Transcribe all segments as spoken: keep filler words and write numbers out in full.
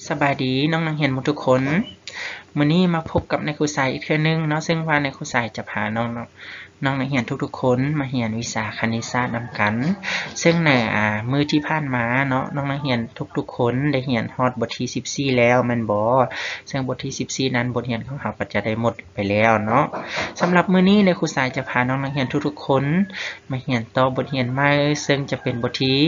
สบายดีน้องนักเรียนทุกคนมื้อนี้มาพบกับนายครูสายอีกเทื่อนึงเนาะซึ่งว่านายครูสายจะพาน้องน้องนักเรียนทุกๆคนมาเรียนวิชาคณิตศาสตร์นำกันซึ่งในอ่ามื้อที่ผ่านมาเนาะน้องนักเรียนทุกๆคนได้เรียนฮอดบทที่สิบสี่แล้วแม่นบ่ซึ่งบทที่สิบสี่นั้นบทเรียนของเราก็จะได้หมดไปแล้วเนาะสำหรับมื้อนี้นายครูสายจะพาน้องนักเรียนทุกๆคนมาเรียนต่อบทเรียนใหม่ซึ่งจะเป็นบทที่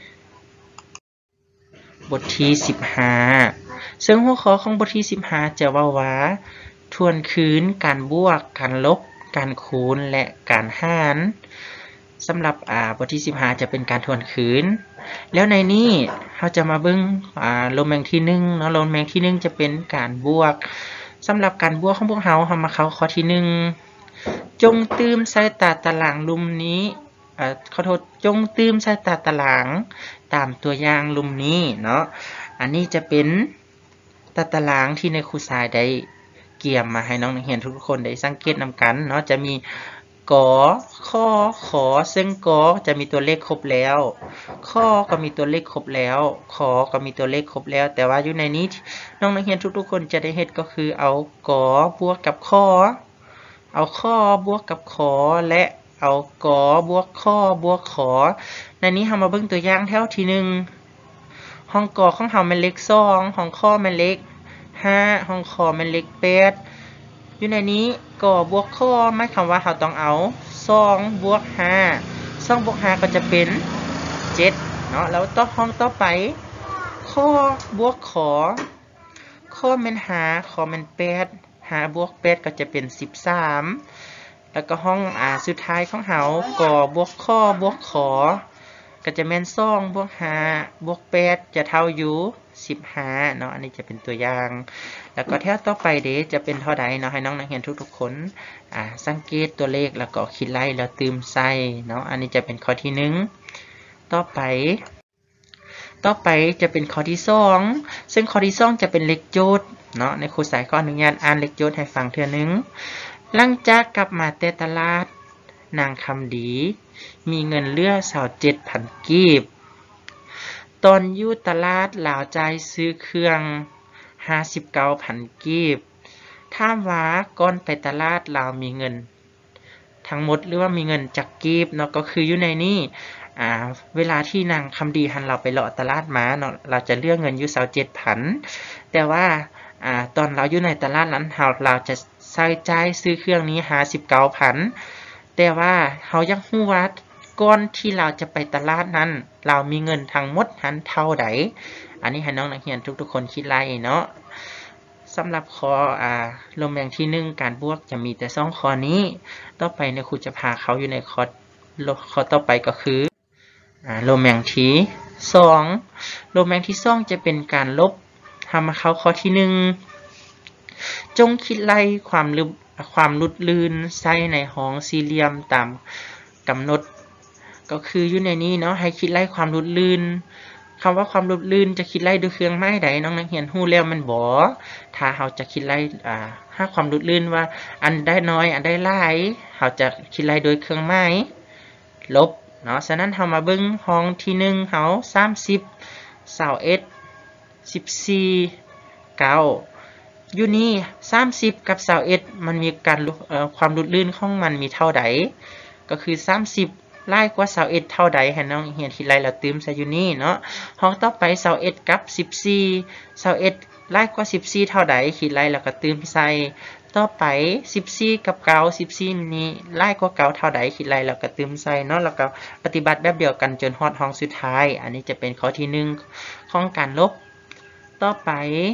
บทที่สิบห้าซึ่งหัวข้อของบทที่สิบห้าจะว่าว่าทวนคืนการบวกการลบการคูณและการหารสำหรับอ่าบทที่สิบห้าจะเป็นการทวนคืนแล้วในนี้เราจะมาเบิ่งอ่าลมแมงที่หนึ่งเนาะลมแมงที่หนึ่งจะเป็นการบวกสำหรับการบวกของพวกเราเฮามาเข้าข้อที่หนึ่งจงตื่มใส่ตาตารางลุมนี้อ่าขอโทษจงตื่มใส่ตาตารางตามตัวอย่างลุมนี้เนาะอันนี้จะเป็นตาตารางที่ในครูสายได้เกี่ยมมาให้น้องนักเรียนทุกคนได้สังเกตนำกันเนาะจะมีกอข้อขอซึ่งกอจะมีตัวเลขครบแล้วข้อก็มีตัวเลขครบแล้วขอก็มีตัวเลขครบแล้วแต่ว่าอยู่ในนี้น้องนักเรียนทุกๆคนจะได้เฮ็ดก็คือเอากอบวกกับข้อเอาข้อบวกกับขอและเอากอบวกข้อบวกขอในนี้เรามาเบิ่งตัวอย่างแถวที่หนึ่งห้องกอของเราเป็นเลขสองห้องข้อเป็นเลขห้าห้องขอเป็นเลขแปดอยู่ในนี้กอบวกข้อหมายความว่าเราต้องเอาสองบวกห้าสองบวกห้าก็จะเป็นเจ็ดเนาะแล้วต่อห้องต่อไปข้อบวกขอข้อเป็นห้าขอเป็นแปดห้าบวกแปดก็จะเป็นสิบสามแล้วก็ห้องอ่าสุดท้ายของเรากอบวกข้อบวกขอก็จะแม่นสองบวกห้าบวกแปดจะเท่าอยู่สิบห้าเนาะอันนี้จะเป็นตัวอย่างแล้วก็แถวต่อไปเด้จะเป็นเท่าใดเนาะให้น้องนักเรียนทุกๆคนอ่าสังเกตตัวเลขแล้วก็คิดไล่แล้วตื่มใส่เนาะอันนี้จะเป็นข้อที่หนึ่งต่อไปต่อไปจะเป็นข้อที่สองซึ่งข้อที่สองจะเป็นเลขโจทย์เนาะในครูสายก็อนุญาตอ่านเลขโจทย์ให้ฟังเทื่อนึงหลังจากกลับมาแต่ตลาดนางคำดีมีเงินเหลือยี่สิบเจ็ดพันกีบตอนอยู่ตลาดลาวจ่ายซื้อเครื่องห้าสิบเก้าพันกีบถามว่าก่อนไปตลาดลาวมีเงินทั้งหมดหรือว่ามีเงินจักกีบเนาะก็คืออยู่ในนี้อ่าเวลาที่นางคำดีหันเราไปเลาะตลาดมาเนาะเราจะเลือกเงินอยู่ยี่สิบเจ็ดพันแต่ว่าอ่าตอนเราอยู่ในตลาดนั้นเราเราจะใช้จ่ายซื้อเครื่องนี้ห้าสิบเก้าพันแต่ว่าเขาอยากรู้ว่าก่อนที่เราจะไปตลาดนั้นเรามีเงินทั้งหมดนั้นเท่าใดอันนี้ให้น้องนักเรียนทุกๆคนคิดไล่เนาะสำหรับข้ออ่าลมแรงที่หนึ่งการบวกจะมีแต่สองข้อนี้ต่อไปในครูจะพาเขาอยู่ในข้อข้อต่อไปก็คืออ่าลมแรงที่สองลมแรงที่สองจะเป็นการลบทำมาเข้าข้อที่หนึ่งจงคิดไล่ความลึกความลุดลื่นใส่ในห้องสี่เหลี่ยมตามกำหนดก็คืออยู่ในนี้เนาะให้คิดไล่ความลุดลื่นคำว่าความลุดลื่นจะคิดไล่ด้วยเครื่องไม้ใดน้องนักเรียนฮู้แล้วมันบ่ถ้าเราจะคิดไล่อ่าหาความลุดลื่นว่าอันได้น้อยอันได้หลายเราจะคิดไล่โดยเครื่องไม้ลบเนาะฉะนั้นเรามาเบิ่งห้องที่หนึ่งเฮาสามสิบ ยี่สิบเอ็ด สิบสี่ เก้าอยู่นี่สามสิบกับยี่สิบเอ็ดมันมีการเอ่อความลุดลื่นของมันมีเท่าใดก็คือสามสิบหลายกว่ายี่สิบเอ็ดเท่าใดให้น้องเรียนคิดไล่แล้วตื่มใส่อยู่นี่เนาะห้องต่อไปยี่สิบเอ็ดกับสิบสี่ ยี่สิบเอ็ดหลายกว่าสิบสี่เท่าใดคิดไล่แล้วก็ตื่มใส่ต่อไปสิบสี่กับเก้า สิบสี่นี้หลายกว่าเก้าเท่าใดคิดไล่แล้วก็ตื่มใส่เนาะแล้วก็ปฏิบัติแบบเดียวกันจนฮอดห้องสุดท้ายอันนี้จะเป็นข้อที่หนึ่งของการลบต่อไป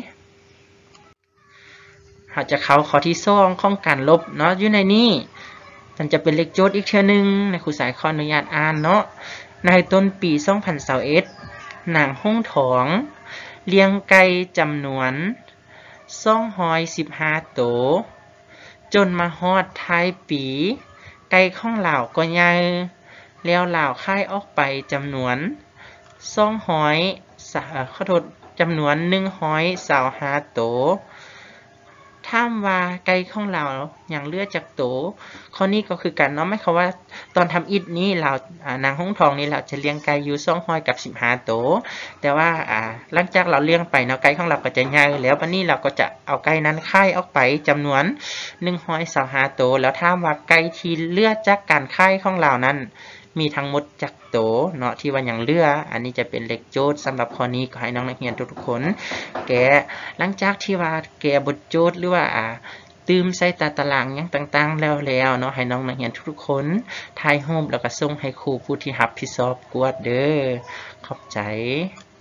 เราจะเข้าข้อที่สองของการลบเนาะอยู่ในนี้มันจะเป็นเลขโจทย์อีกเทื่อนึงในครูสายขออนุญาตอ่านเนาะในต้นปีสองพันยี่สิบเอ็ดนางห้องถองเลี้ยงไก่จำนวนสองร้อยสิบห้าตัวจนมาฮอดท้ายปีไก่ของเหล่าก็ใหญ่แล้วเหล่าค่ายออกไปจำนวนสองร้อยขอโทษจำนวนหนึ่งร้อยยี่สิบห้าตัวถามว่าไก่ของเราอย่างเลือดจากโตข้อนี้ก็คือกันเนาะไม่คำว่าตอนทำอิฐนี้เราอ่านางห้องทองนี้เราจะเลี้ยงไก่อยู่สองร้อยกับสิบห้าโตแต่ว่าอ่าหลังจากเราเลี้ยงไปเนาะไก่ของเราก็จะใหญ่แล้ววันนี้เราก็จะเอาไก่นั้นค่ายออกไปจำนวนหนึ่งร้อยยี่สิบห้าโตแล้วถามว่าไก่ที่เลือดจากการค่ายของเรานั้นมีทั้งหมดจักโตเนาะที่ว่าอย่างเลืออันนี้จะเป็นเลขโจทย์สำหรับข้อนี้ก็ให้น้องนักเรียนทุกๆคนแกหลังจากที่ว่าแกบทโจทย์หรือว่าอ่าตืมใส่ตาตารางอย่างต่างๆแล้วแล้วเนาะให้น้องนักเรียนทุกๆคนถ่ายรูปแล้วก็ส่งให้ครูผู้ที่รับผิดชอบกวดเด้อขอบใจ